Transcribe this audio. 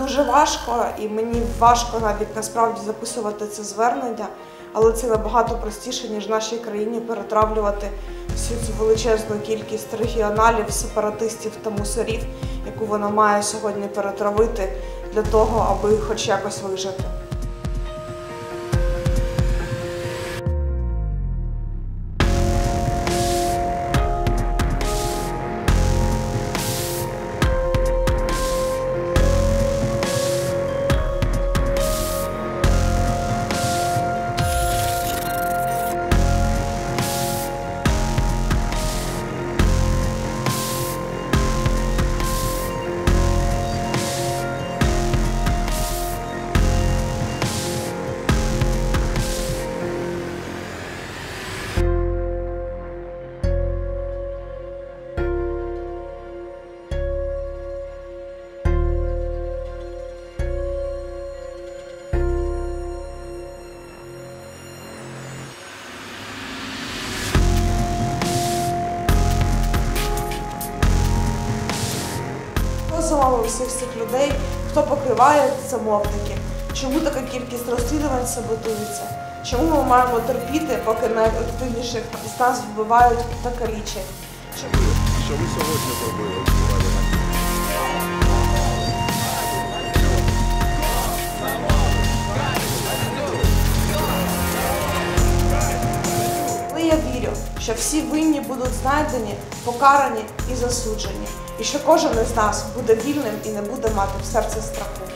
дуже важко, і мені важко навіть насправді записувати це звернення, але це набагато простіше, ніж в нашій країні перетравлювати всю цю величезну кількість регіоналів, сепаратистів та мусорів, яку вона має сьогодні перетравити для того, аби хоч якось вижити. За вами всіх цих людей, хто покриває замовники, чому така кількість розслідувань саботується, чому ми маємо терпіти, поки найактивніших з нас вбивають та калічать. Що ви сьогодні зробили? Але я вірю, що всі винні будуть знайдені, покарані і засуджені. І що кожен із нас буде вільним і не буде мати в серці страху.